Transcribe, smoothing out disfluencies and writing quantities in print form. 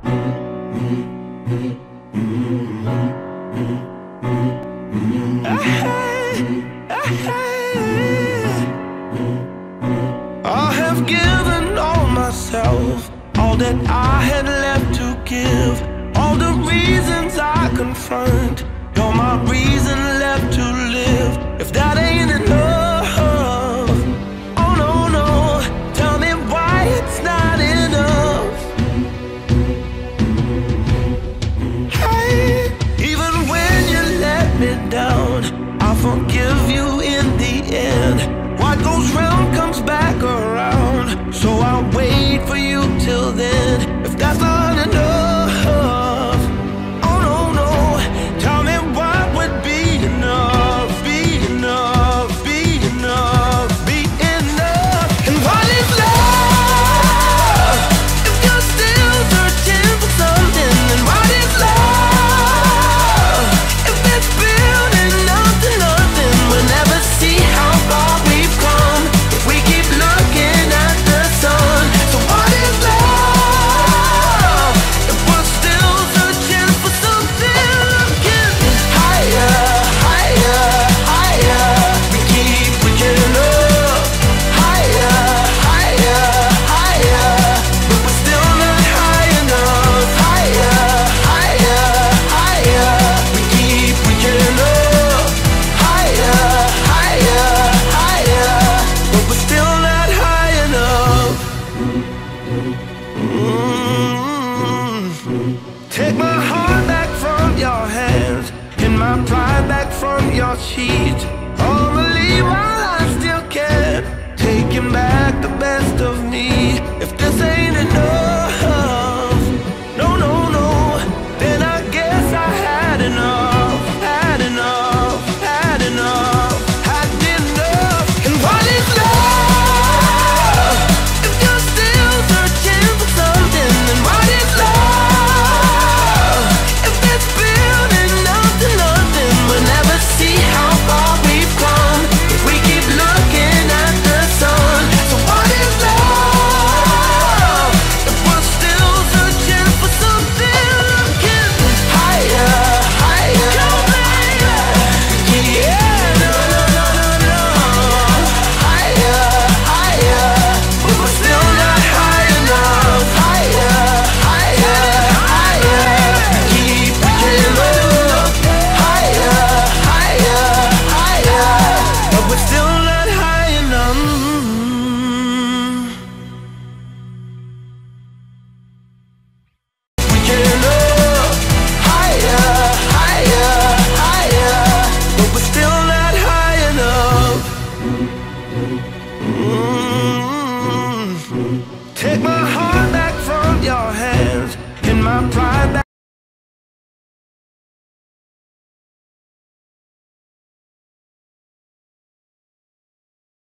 I have given all myself, all that I had left to give, all the reasons I confront. You're my reason left to live. If that ain't enough, oh no, no, tell me why it's not enough. Hey, even when you let me down, I'll forgive you in the end. What goes round comes back around, so I'll wait for you till then. If that's not enough, oh no, no, tell me what would be enough, be enough, be enough, be enough. And what is love if you're still searching for something? And what is love if it's building up to nothing? We'll never see how far we've come if we keep looking at the sun. So what is love if we're still searching for something? Looking higher, higher, higher. We keep reaching up. Higher, higher, higher. But we're still not high enough. Higher, higher, higher. We keep reaching up. Higher, higher, higher. But we're still not high enough. Take my heart back from your hands, and my pride back from your sheets. Only while I still can, taking back the best of me. If this ain't enough, no, no, no, then I guess I had enough, had enough, had enough, had enough. And what is love if you're still searching for something? And what is love if it's building up to nothing? We'll never see how far we've come if we keep looking at the sun. So what is love if we're still searching for something? Looking higher, higher, yeah, no, no, no, no, no. Higher, higher, but we're still not high enough. Higher, higher, higher. Keep reaching up. Higher, higher, higher, but we're still not high enough. Reaching up. Higher, higher, higher, but we're still not high enough. Take my heart back from your hands, and my pride